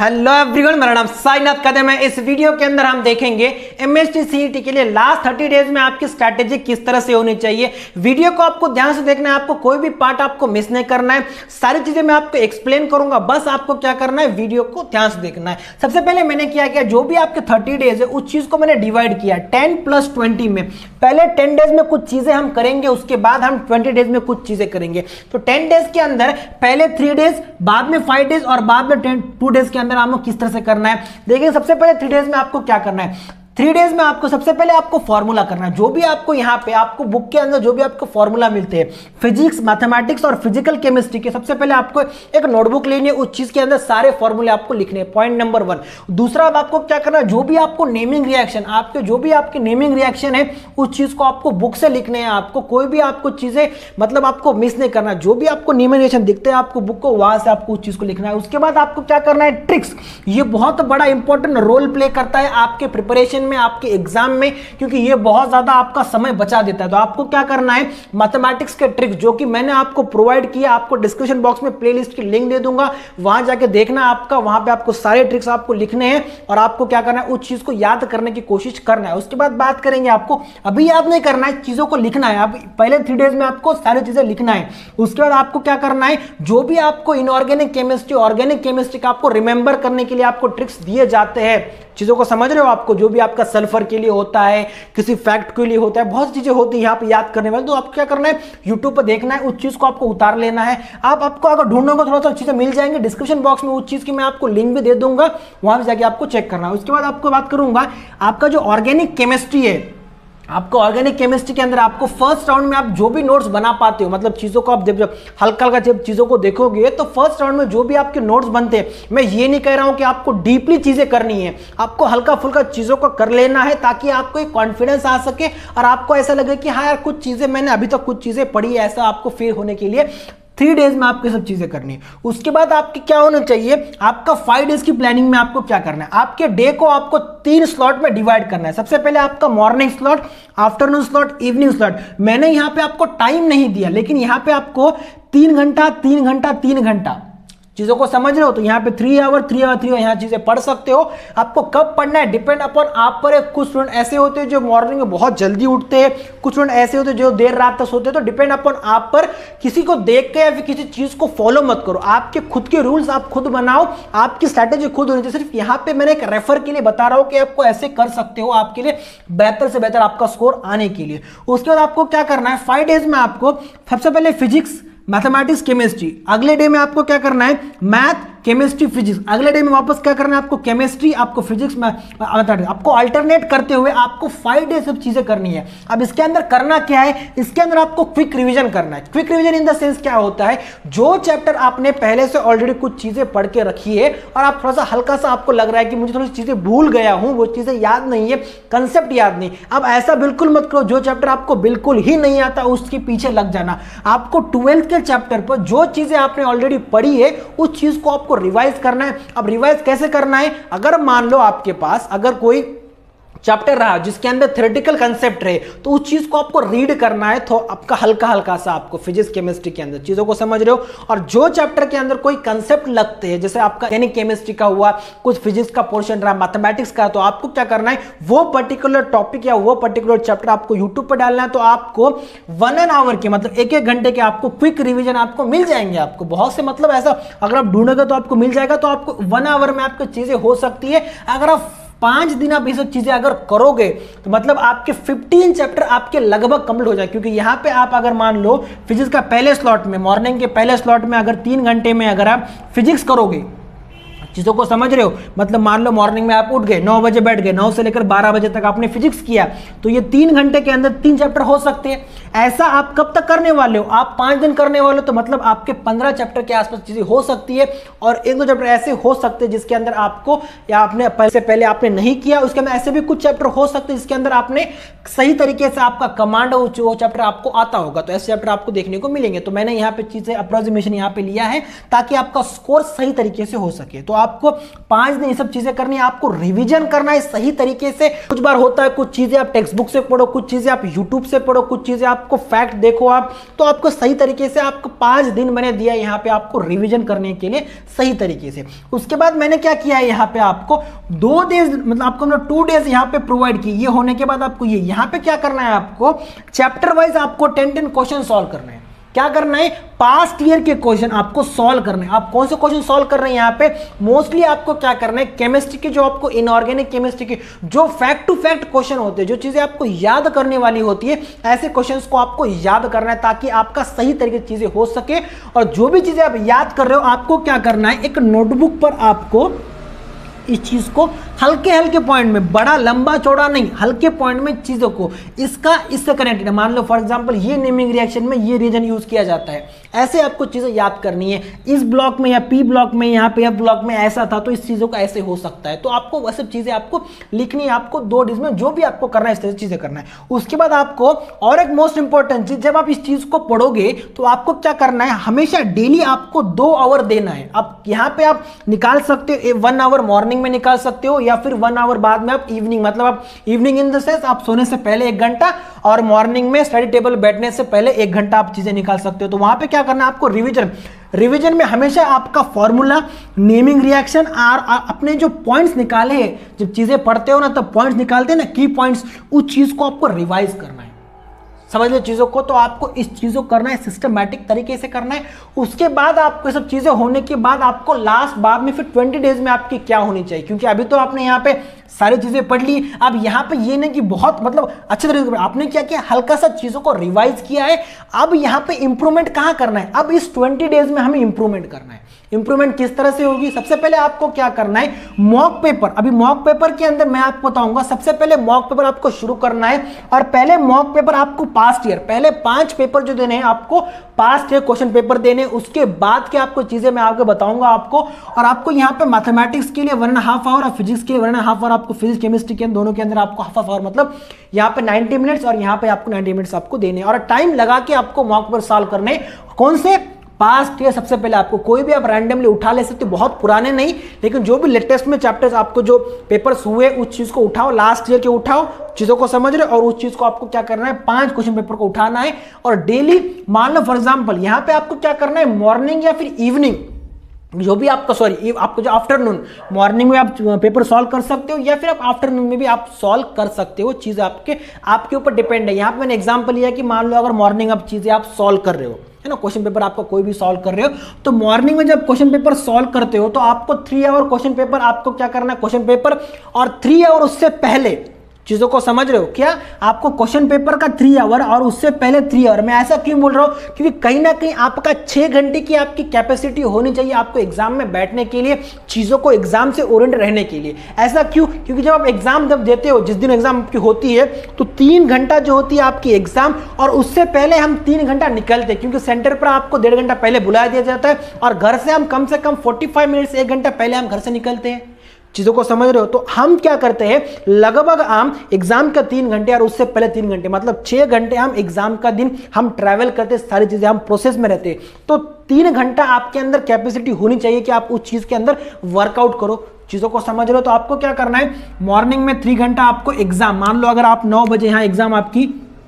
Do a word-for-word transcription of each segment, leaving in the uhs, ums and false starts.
Hello everyone, मेरा नाम साईनाथ कदम है। इस वीडियो के अंदर हम देखेंगे एमएसटी सीईटी के लिए लास्ट थर्टी डेज में आपकी स्ट्रैटेजी किस तरह से होनी चाहिए। वीडियो को आपको ध्यान से देखना है, आपको कोई भी पार्ट आपको मिस नहीं करना है। सारी चीजें मैं आपको एक्सप्लेन करूंगा, बस आपको क्या करना है, वीडियो को ध्यान से देखना है। सबसे पहले मैंने क्या किया, जो भी आपके थर्टी डेज है उस चीज को मैंने डिवाइड किया टेन प्लस ट्वेंटी में। पहले टेन डेज में कुछ चीजें हम करेंगे, उसके बाद हम ट्वेंटी डेज में कुछ चीजें करेंगे। तो टेन डेज के अंदर पहले थ्री डेज, बाद में फाइव डेज और बाद में टेन टू डेज के अंदर आपको किस तरह से करना है। देखिए, सबसे पहले थ्री डेज में आपको क्या करना है। थ्री डेज में आपको सबसे पहले आपको फॉर्मूला करना है। जो भी आपको यहाँ पे आपको बुक के अंदर जो भी आपको फॉर्मूला मिलते हैं फिजिक्स, मैथमेटिक्स और फिजिकल केमिस्ट्री के, सबसे पहले आपको एक नोटबुक लेनी है, उस चीज के अंदर सारे फॉर्मूले आपको लिखने हैं। Point number one. दूसरा, अब आपको क्या करना है, जो भी आपको नेमिंग रिएक्शन, आपके जो भी आपके नेमिंग रिएक्शन है उस चीज को आपको बुक से लिखने हैं। आपको कोई भी आपको चीजें मतलब आपको मिस नहीं करना। जो भी आपको नेमिंग रिएक्शन दिखते हैं आपको बुक को, वहां से आपको उस चीज को लिखना है। उसके बाद आपको क्या करना है, ट्रिक्स। ये बहुत बड़ा इंपॉर्टेंट रोल प्ले करता है आपके प्रिपरेशन में, आपके एग्जाम में, क्योंकि ये बहुत ज्यादा आपका समय बचा देता है। तो आपको क्या करना है, मैथमेटिक्स के ट्रिक्स जो कि मैंने आपको प्रोवाइड किया, आपको डिस्क्रिप्शन बॉक्स में प्लेलिस्ट की लिंक दे दूंगा, वहां जाके देखना आपका, वहां पे आपको सारे ट्रिक्स आपको लिखने हैं और आपको क्या करना है, उस चीज को याद करने की कोशिश करना है। उसके बाद बात करेंगे, आपको अभी याद नहीं करना है, चीजों को लिखना है। अब पहले थ्री डेज में आपको सारी चीजें लिखना है। उसके बाद आपको क्या करना है, जो भी आपको इनऑर्गेनिक केमिस्ट्री, ऑर्गेनिक केमिस्ट्री का आपको रिमेंबर करने के लिए आपको ट्रिक्स दिए जाते हैं। चीजों को समझ रहे हो, आपको जो भी आपका सल्फर के लिए होता है, किसी फैक्ट के लिए होता है, बहुत चीजें होती है यहाँ पे याद करने वाली। तो आपको क्या करना है, यूट्यूब पर देखना है, उस चीज को आपको उतार लेना है। आप आपको अगर ढूंढोगे थोड़ा सा चीजें मिल जाएंगे डिस्क्रिप्शन बॉक्स में, उस चीज की मैं आपको लिंक भी दे दूंगा, वहां पे जाके आपको चेक करना है। उसके बाद आपको बात करूंगा, आपका जो ऑर्गेनिक केमिस्ट्री है, आपको ऑर्गेनिक केमिस्ट्री के अंदर आपको फर्स्ट राउंड में आप जो भी नोट्स बना पाते हो, मतलब चीजों को आप जब जब हल्का हल्का जब चीजों को देखोगे तो फर्स्ट राउंड में जो भी आपके नोट्स बनते हैं, मैं ये नहीं कह रहा हूं कि आपको डीपली चीजें करनी है, आपको हल्का फुल्का चीजों को कर लेना है ताकि आपको एक कॉन्फिडेंस आ सके और आपको ऐसा लगे कि हाँ यार कुछ चीजें मैंने अभी तक कुछ चीजें पढ़ी है, ऐसा आपको फील होने के लिए थ्री डेज में आपको सब चीजें करनी है। उसके बाद आपकी क्या होना चाहिए, आपका फाइव डेज की प्लानिंग में आपको क्या करना है, आपके डे को आपको तीन स्लॉट में डिवाइड करना है। सबसे पहले आपका morning slot, afternoon slot, evening slot. मैंने यहां पे आपको टाइम नहीं दिया, लेकिन यहां पे आपको तीन घंटा तीन घंटा तीन घंटा चीजों को समझ रहे हो, तो यहाँ पे three hour three hour three hour यहाँ चीजें पढ़ सकते हो। आपको कब पढ़ना है डिपेंड अपॉन आप पर है। कुछ स्टूडेंट ऐसे होते हैं जो मॉर्निंग में बहुत जल्दी उठते हैं, कुछ स्टूडेंट ऐसे होते हैं जो देर रात तक सोते हैं। तो डिपेंड अपॉन आप पर, किसी को देख के या फिर किसी चीज को फॉलो मत करो, आपके खुद के रूल्स आप खुद बनाओ, आपकी स्ट्रैटेजी खुद होनी चाहिए। सिर्फ यहाँ पे मैंने एक रेफर के लिए बता रहा हूँ कि आपको ऐसे कर सकते हो, आपके लिए बेहतर से बेहतर आपका स्कोर आने के लिए। उसके बाद आपको क्या करना है, फाइव डेज में आपको सबसे पहले फिजिक्स, मैथमेटिक्स, केमिस्ट्री। अगले डे में आपको क्या करना है, मैथ, केमिस्ट्री, फिजिक्स। अगले डे में वापस क्या करना है, आपको केमिस्ट्री, आपको फिजिक्स में आपको अल्टरनेट करते हुए आपको फाइव डे सब चीजें करनी है। अब इसके अंदर करना क्या है, इसके अंदर आपको क्विक रिवीजन करना है। Quick revision in the sense क्या होता है, जो चैप्टर आपने पहले से ऑलरेडी कुछ चीजें पढ़ के रखी है और आप थोड़ा सा हल्का सा आपको लग रहा है कि मुझे थोड़ी चीजें भूल गया हूं, वो चीजें याद नहीं है, कंसेप्ट याद नहीं। अब ऐसा बिल्कुल मत करो, जो चैप्टर आपको बिल्कुल ही नहीं आता उसके पीछे लग जाना। आपको ट्वेल्थ के चैप्टर पर जो चीजें आपने ऑलरेडी पढ़ी है उस चीज को आपको रिवाइज करना है। अब रिवाइज कैसे करना है, अगर मान लो आपके पास अगर कोई चैप्टर रहा जिसके अंदर थ्योरेटिकल कंसेप्ट रहे, तो उस चीज को आपको रीड करना है, तो आपका हल्का हल्का सा आपको फिजिक्स केमिस्ट्री के अंदर चीजों को समझ रहे हो। और जो चैप्टर के अंदर कोई कंसेप्ट लगते हैं, जैसे आपका यानी केमिस्ट्री का हुआ, कुछ फिजिक्स का पोर्शन रहा, मैथमेटिक्स का, तो आपको क्या करना है, वो पर्टिकुलर टॉपिक या वो पर्टिकुलर चैप्टर आपको यूट्यूब पर डालना है। तो आपको वन एन आवर के मतलब एक एक घंटे के आपको क्विक रिविजन आपको मिल जाएंगे। आपको बहुत से मतलब ऐसा अगर आप ढूंढोगे तो आपको मिल जाएगा। तो आपको वन आवर में आपको चीजें हो सकती है। अगर आप पांच दिन आप ये सब चीजें अगर करोगे तो मतलब आपके फिफ्टीन चैप्टर आपके लगभग कंप्लीट हो जाए। क्योंकि यहाँ पे आप अगर मान लो फिजिक्स का पहले स्लॉट में, मॉर्निंग के पहले स्लॉट में अगर तीन घंटे में अगर आप फिजिक्स करोगे, चीजों को समझ रहे हो, मतलब मान लो मॉर्निंग में आप उठ गए, नौ बजे बैठ गए, नौ से लेकर बारह बजे तक आपने फिजिक्स किया, तो ये तीन घंटे के अंदर तीन चैप्टर हो सकते हैं। ऐसा आप कब तक करने वाले हो, आप पांच दिन करने वाले हो, तो मतलब आपके पंद्रह चैप्टर के आसपास चीजें हो सकती है। और एक दो चैप्टर ऐसे हो सकते हैं जिसके अंदर आपको, या आपने पहले से पहले आपने नहीं किया, उसके अंदर ऐसे भी कुछ चैप्टर हो सकते हैं जिसके अंदर आपने सही तरीके से आपका कमांड वो चैप्टर आपको आता होगा। तो ऐसे चैप्टर आपको देखने को मिलेंगे। तो मैंने यहाँ पे चीजें अप्रोक्सीमेशन यहाँ पे लिया है ताकि आपका स्कोर सही तरीके से हो सके। तो आपको पांच दिन ये सब चीजें करनी है, आपको रिवीजन करना है सही तरीके से। कुछ बार होता है कुछ चीजें आप टेक्स्ट बुक से पढ़ो, कुछ चीजें आप यूट्यूब से पढ़ो, कुछ चीजें आपको फैक्ट देखो आप, तो आपको सही तरीके से आपको पांच दिन मैंने दिया यहाँ पे आपको रिवीजन करने के लिए सही तरीके से। उसके बाद मैंने क्या किया है यहाँ पे आपको दो डेज मतलब आपको मतलब टू डेज यहाँ पे प्रोवाइड की। ये होने के बाद आपको ये यहाँ पे क्या करना है, आपको चैप्टर वाइज आपको टेन टेन क्वेश्चन सॉल्व करना है। क्या करना है, पास्ट ईयर के क्वेश्चन आपको सॉल्व करना है। आप कौन से क्वेश्चन सॉल्व कर रहे हैं यहाँ पे, मोस्टली आपको क्या करना है, केमिस्ट्री के जो आपको इनऑर्गेनिक केमिस्ट्री के जो फैक्ट टू फैक्ट क्वेश्चन होते हैं, जो चीजें आपको याद करने वाली होती है, ऐसे क्वेश्चंस को आपको याद करना है ताकि आपका सही तरीके से चीजें हो सके। और जो भी चीजें आप याद कर रहे हो आपको क्या करना है, एक नोटबुक पर आपको इस चीज को हल्के हल्के पॉइंट में, बड़ा लंबा चौड़ा नहीं, हल्के पॉइंट में चीजों को इसका इससे कनेक्टेड है। मान लो फॉर एग्जांपल ये नेमिंग रिएक्शन में ये रीजन यूज किया जाता है, ऐसे आपको चीजें याद करनी है। इस ब्लॉक में या पी ब्लॉक में यहाँ पे एफ ब्लॉक में ऐसा था तो इस चीजों का ऐसे हो सकता है, तो आपको वह सब चीजें आपको लिखनी है। आपको दो डेज में जो भी आपको करना है इस तरह से चीजें करना है। उसके बाद आपको और एक मोस्ट इंपॉर्टेंट चीज, जब आप इस चीज को पढ़ोगे तो आपको क्या करना है, हमेशा डेली आपको दो आवर देना है। आप यहाँ पे आप निकाल सकते हो, वन आवर मॉर्निंग में निकाल सकते हो या फिर वन आवर बाद में आप इवनिंग, मतलब आप इवनिंग इन द सेंस आप सोने से पहले एक घंटा और मॉर्निंग में स्टडी टेबल बैठने से पहले एक घंटा आप चीजें निकाल सकते हो। तो वहां पे क्या करना है आपको, रिवीजन रिवीजन में हमेशा आपका फॉर्मूला, नेमिंग रिएक्शन और अपने जो पॉइंट्स निकाले, जब चीजें पढ़ते हो ना तब पॉइंट्स निकालते हैं ना, की पॉइंट्स, उस चीज को आपको रिवाइज करना है। समझ लो चीज़ों को, तो आपको इस चीज़ों को करना है, सिस्टमैटिक तरीके से करना है। उसके बाद आपको ये सब चीज़ें होने के बाद आपको लास्ट बाद में फिर ट्वेंटी डेज में आपकी क्या होनी चाहिए, क्योंकि अभी तो आपने यहाँ पे सारी चीज़ें पढ़ ली। अब यहाँ पे ये नहीं कि बहुत मतलब अच्छे तरीके से आपने क्या किया, हल्का सा चीज़ों को रिवाइज किया है। अब यहाँ पे इंप्रूवमेंट कहाँ करना है, अब इस ट्वेंटी डेज में हमें इंप्रूवमेंट करना है। इंप्रूवमेंट किस तरह से होगी, सबसे पहले आपको क्या करना है, मॉक पेपर। अभी मॉक पेपर के अंदर मैं आपको बताऊंगा, सबसे पहले मॉक पेपर आपको शुरू करना है। और पहले मॉक पेपर आपको पास्ट ईयर, पहले पांच पेपर जो देने हैं आपको पास्ट ईयर क्वेश्चन पेपर देने, उसके बाद के आपको चीजें मैं आपको बताऊंगा आपको। और आपको यहाँ पे मैथमेटिक्स के लिए वन एंड हाफ आवर और फिजिक्स के लिए वन एंड हाफ आवर, आपको फिजिक्स केमिस्ट्री के दोनों के अंदर आपको हाफ आवर, मतलब यहाँ पे नाइनटी मिनट्स और यहाँ पे आपको नाइनटी मिनट्स आपको देने, और टाइम लगा के आपको मॉक पेपर सॉल्व करने। कौन से, पास्ट ईयर। सबसे पहले आपको कोई भी आप रैंडमली उठा ले सकते हो, बहुत पुराने नहीं, लेकिन जो भी लेटेस्ट में चैप्टर्स आपको जो पेपर्स हुए उस चीज को उठाओ, लास्ट ईयर के उठाओ, चीजों को समझ रहे हो, और उस चीज को आपको क्या करना है, पांच क्वेश्चन पेपर को उठाना है। और डेली मान लो फॉर एग्जांपल यहाँ पे आपको क्या करना है, मॉर्निंग या फिर इवनिंग, जो भी आपका सॉरी आपको जो आफ्टरनून, मॉर्निंग में आप पेपर सॉल्व कर सकते हो या फिर आप आफ्टरनून में भी आप सॉल्व कर सकते हो। चीज़ आपके आपके ऊपर डिपेंड है। यहाँ पे मैंने एग्जांपल लिया कि मान लो अगर मॉर्निंग आप चीज़ें आप सॉल्व कर रहे हो, है ना, क्वेश्चन पेपर आपका कोई भी सॉल्व कर रहे हो, तो मॉर्निंग में जब क्वेश्चन पेपर सॉल्व करते हो तो आपको थ्री आवर क्वेश्चन पेपर आपको क्या करना है, क्वेश्चन पेपर, और थ्री आवर उससे पहले, चीजों को समझ रहे हो क्या, आपको क्वेश्चन पेपर का थ्री आवर और उससे पहले थ्री आवर। मैं ऐसा क्यों बोल रहा हूं, क्योंकि कहीं ना कहीं आपका छह घंटे की आपकी कैपेसिटी होनी चाहिए आपको एग्जाम में बैठने के लिए, चीजों को एग्जाम से ओरिएंट रहने के लिए। ऐसा क्यों, क्योंकि जब आप एग्जाम जब देते हो, जिस दिन एग्जाम आपकी होती है, तो तीन घंटा जो होती है आपकी एग्जाम, और उससे पहले हम तीन घंटा निकलते हैं, क्योंकि सेंटर पर आपको डेढ़ घंटा पहले बुला दिया जाता है, और घर से हम कम से कम फोर्टी फाइव मिनट से एक घंटा पहले हम घर से निकलते हैं। चीजों को समझ रहे हो, तो हम क्या करते हैं, लगभग हम एग्जाम का तीन घंटे और उससे पहले तीन घंटे, मतलब छह घंटे हम एग्जाम का दिन हम ट्रैवल करते, सारी चीजें हम प्रोसेस में रहते, तो तीन घंटा आपके अंदर कैपेसिटी होनी चाहिए कि आप उस चीज के अंदर वर्कआउट करो। चीजों को समझ रहे हो, तो आपको क्या करना है, मॉर्निंग में थ्री घंटा आपको एग्जाम, मान लो अगर आप नौ बजे यहाँ एग्जाम आपकी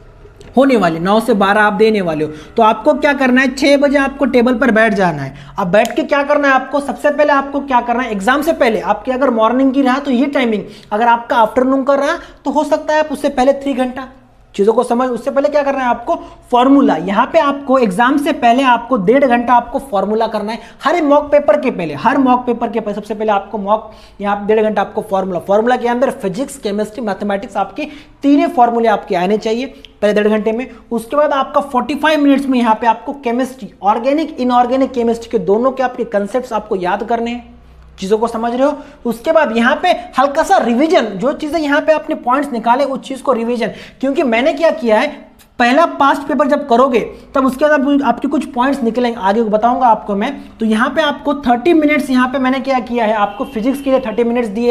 होने वाले, नौ से बारह आप देने वाले हो, तो आपको क्या करना है, छह बजे आपको टेबल पर बैठ जाना है। अब बैठ के क्या करना है आपको, सबसे पहले आपको क्या करना है, एग्जाम से पहले आपकी अगर मॉर्निंग की रहा तो ये टाइमिंग, अगर आपका आफ्टरनून कर रहा तो हो सकता है आप उससे पहले थ्री घंटा, चीजों को समझ, उससे पहले क्या करना है आपको, फॉर्मूला, यहाँ पे आपको एग्जाम से पहले आपको डेढ़ घंटा आपको फॉर्मूला करना है, हर मॉक पेपर के पहले, हर मॉक पेपर के पहले सबसे पहले आपको मॉक, यहाँ डेढ़ घंटा आपको फॉर्मूला, फॉर्मूला के अंदर फिजिक्स, केमिस्ट्री, मैथमेटिक्स, आपके तीनों फॉर्मूले आपके आने चाहिए पहले डेढ़ घंटे में। उसके बाद आपका पैंतालीस मिनट्स में यहाँ पे आपको केमिस्ट्री, ऑर्गेनिक इनऑर्गेनिक केमिस्ट्री के दोनों के आपके कंसेप्ट आपको याद करने हैं। चीजों को समझ रहे हो, उसके बाद यहाँ पे हल्का सा रिवीजन, जो चीजें यहाँ पे आपने पॉइंट्स निकाले उस चीज को रिवीजन, क्योंकि मैंने क्या किया है, पहला पास्ट पेपर जब करोगे तब उसके बाद आपके कुछ पॉइंट्स निकलेंगे, आगे बताऊंगा आपको मैं। तो यहाँ पे आपको तीस मिनट्स यहाँ पे मैंने क्या किया है, आपको फिजिक्स के लिए तीस मिनट्स दिए,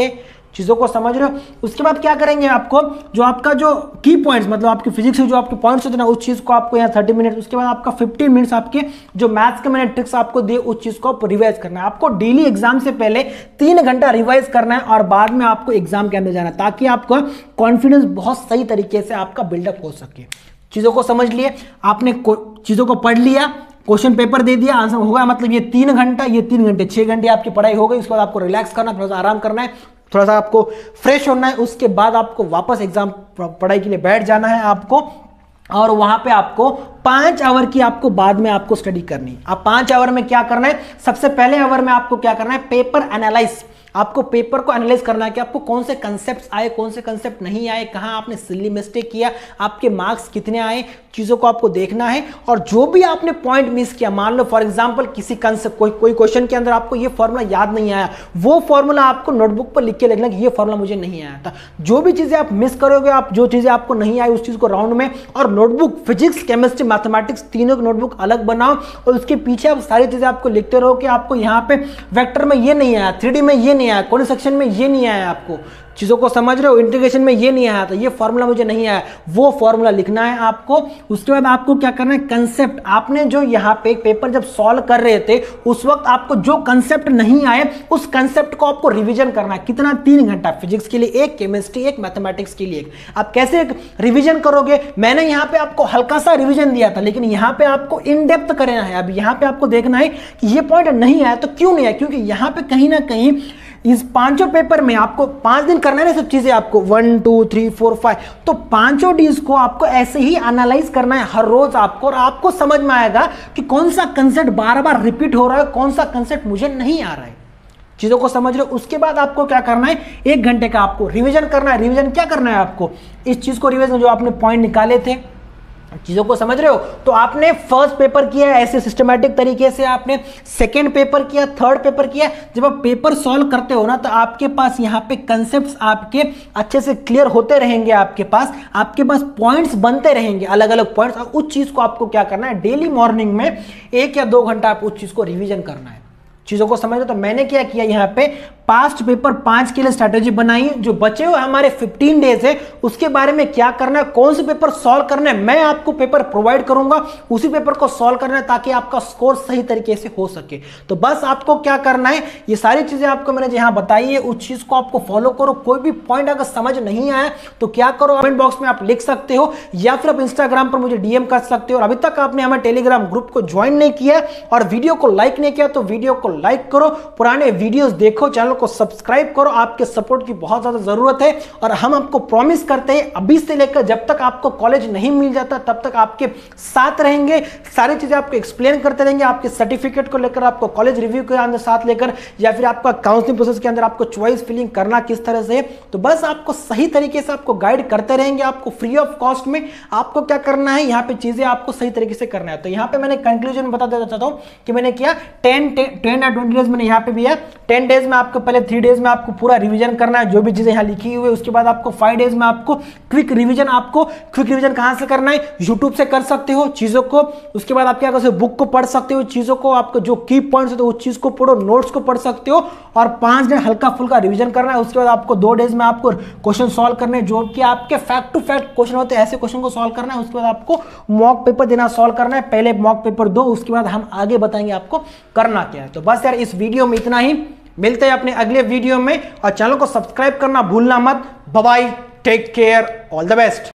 चीज़ों को समझ रहे हो। उसके बाद क्या करेंगे, आपको जो आपका जो की पॉइंट्स मतलब आपकी फिजिक्स से जो आपके पॉइंट्स होते हैं ना, उस चीज़ को आपको यहाँ थर्टी मिनट, उसके बाद आपका फिफ्टीन मिनट्स आपके जो मैथ्स के मैंने ट्रिक्स आपको दिए उस चीज़ को आप रिवाइज करना है। आपको डेली एग्जाम से पहले तीन घंटा रिवाइज करना है और बाद में आपको एग्जाम के अंदर जाना है, ताकि आपका कॉन्फिडेंस बहुत सही तरीके से आपका बिल्डअप हो सके। चीज़ों को समझ लिए, आपने चीज़ों को पढ़ लिया, क्वेश्चन पेपर दे दिया, आंसर होगा, मतलब ये तीन घंटा ये तीन घंटे छः घंटे आपकी पढ़ाई हो गई। उसके बाद आपको रिलैक्स करना, थोड़ा सा आराम करना है, थोड़ा सा आपको फ्रेश होना है। उसके बाद आपको वापस एग्जाम पढ़ाई के लिए बैठ जाना है आपको, और वहां पे आपको पांच आवर की आपको बाद में आपको स्टडी करनी है। अब पांच आवर में क्या करना है, सबसे पहले आवर में आपको क्या करना है, पेपर एनालाइज, आपको पेपर को एनालाइज करना है कि आपको कौन से कंसेप्ट्स आए, कौन से कंसेप्ट नहीं आए, कहां आपने सिली मिस्टेक किया, आपके मार्क्स कितने आए, चीज़ों को आपको देखना है। और जो भी आपने पॉइंट मिस किया, मान लो फॉर एग्जांपल किसी कंसेप्ट कोई कोई क्वेश्चन के अंदर आपको ये फॉर्मूला याद नहीं आया, वो फॉर्मूला आपको नोटबुक पर लिख के लिखना कि ये फॉर्मूला मुझे नहीं आया था। जो भी चीज़ें आप मिस करोगे, आप जो चीज़ें आपको नहीं आई उस चीज़ को राउंड में, और नोटबुक फिजिक्स केमिस्ट्री मैथमेटिक्स तीनों की नोटबुक अलग बनाओ, और उसके पीछे आप सारी चीज़ें आपको लिखते रहो कि आपको यहाँ पे वेक्टर में ये नहीं आया, थ्री डी में ये नहीं आया, कौन सेक्शन में ये नहीं आया, आपको चीज़ों को समझ रहे हो, इंटीग्रेशन में ये नहीं आया था, ये फॉर्मूला मुझे नहीं आया, वो फॉर्मूला लिखना है आपको। उसके बाद आपको क्या करना है, कंसेप्ट, आपने जो यहाँ पे पेपर जब सॉल्व कर रहे थे उस वक्त आपको जो कंसेप्ट नहीं आए उस कंसेप्ट को आपको रिवीजन करना है। कितना, तीन घंटा, फिजिक्स के लिए एक, केमिस्ट्री एक, मैथमेटिक्स के लिए एक। आप कैसे रिवीजन करोगे, मैंने यहाँ पे आपको हल्का सा रिवीजन दिया था, लेकिन यहाँ पे आपको इन डेप्थ करना है। अब यहाँ पे आपको देखना है कि ये पॉइंट नहीं आया तो क्यों नहीं आया, क्योंकि यहाँ पे कहीं ना कहीं इस पांचों पेपर में आपको पांच दिन करना है ना सब चीजें, आपको one two three four five, तो पांचों डीज को आपको ऐसे ही एनालाइज करना है हर रोज आपको, और आपको समझ में आएगा कि कौन सा कंसेप्ट बार बार रिपीट हो रहा है, कौन सा कंसेप्ट मुझे नहीं आ रहा है। चीजों को समझ रहे हो। उसके बाद आपको क्या करना है, एक घंटे का आपको रिविजन करना है। रिविजन क्या करना है आपको, इस चीज को रिविजन जो आपने पॉइंट निकाले थे, चीजों को समझ रहे हो। तो आपने फर्स्ट पेपर किया ऐसे सिस्टमैटिक तरीके से, आपने सेकंड पेपर किया, थर्ड पेपर किया। जब आप पेपर सॉल्व करते हो ना तो आपके पास यहाँ पे कंसेप्ट्स आपके अच्छे से क्लियर होते रहेंगे, आपके पास आपके पास पॉइंट्स बनते रहेंगे, अलग अलग पॉइंट्स। और उस चीज को आपको क्या करना है, डेली मॉर्निंग में एक या दो घंटा आप उस चीज को रिविजन करना है। चीजों को समझ लो। तो मैंने क्या किया, यहाँ पे पास्ट पेपर पांच के लिए स्ट्रैटेजी बनाई, जो बचे हुए हमारे फिफ्टीन डेज है उसके बारे में क्या करना है, कौन से पेपर सॉल्व करना है, मैं आपको पेपर प्रोवाइड करूंगा, उसी पेपर को सॉल्व करना है ताकि आपका स्कोर सही तरीके से हो सके। तो बस आपको क्या करना है, ये सारी चीजें आपको मैंने यहाँ बताई है, उस चीज को आपको फॉलो करो। कोई भी पॉइंट अगर समझ नहीं आया तो क्या करो, कमेंट बॉक्स में आप लिख सकते हो, या फिर आप इंस्टाग्राम पर मुझे डीएम कर सकते हो। और अभी तक आपने हमारे टेलीग्राम ग्रुप को ज्वाइन नहीं किया और वीडियो को लाइक नहीं किया तो वीडियो को लाइक करो, पुराने वीडियोस देखो, चैनल को सब्सक्राइब करो। आपके सपोर्ट की बहुत ज्यादा जरूरत है और हम आपको प्रॉमिस करते हैं अभी से लेकर जब तक आपको कॉलेज नहीं मिल जाता तब तक आपके साथ रहेंगे, सारी चीजें आपको एक्सप्लेन करते रहेंगे, आपके सर्टिफिकेट को लेकर, आपको कॉलेज रिव्यू के अंदर साथ लेकर, या फिर आपका काउंसलिंग प्रोसेस के अंदर आपको चॉइस फिलिंग करना किस तरह से। तो बस आपको सही तरीके से आपको गाइड करते रहेंगे, आपको फ्री ऑफ कॉस्ट में। आपको क्या करना है, यहाँ पे चीजें आपको सही तरीके से करना है। तो यहाँ पे मैंने कंक्लूजन बता देना चाहता हूँ कि मैंने किया टेन टेन या ट्वेंटी डेज मैंने यहाँ पे भी है। टेन डेज में आपको पहले थ्री डेज में आपको पूरा रिवीजन करना है जो भी चीजें यहाँ लिखी हुई है। उसके बाद आपको फाइव डेज में आपको क्विक रिवीजन, आपको क्विक रिवीजन कहां से करना है, यूट्यूब से कर सकते हो चीजों को। उसके बाद आप क्या कर सकते हो, बुक को पढ़ सकते हो, चीजों को आपको जो की पॉइंट्स होते हैं उस चीज को पढ़ो, नोट्स को पढ़ सकते हो। और पांच दिन हल्का फुल्का रिवीजन करना है। उसके बाद आपको दो डेज में आपको क्वेश्चन सॉल्व करने, जो कि आपके फैक्ट टू फैक्ट क्वेश्चन होते हैं, ऐसे क्वेश्चन को सॉल्व करना है। उसके बाद आपको मॉक पेपर देना, सॉल्व करना है। पहले मॉक पेपर दो, उसके बाद हम आगे बताएंगे आपको करना क्या है। तो बस यार इस वीडियो में इतना ही, मिलते हैं अपने अगले वीडियो में और चैनल को सब्सक्राइब करना भूलना मत। Bye bye, take care, all the best.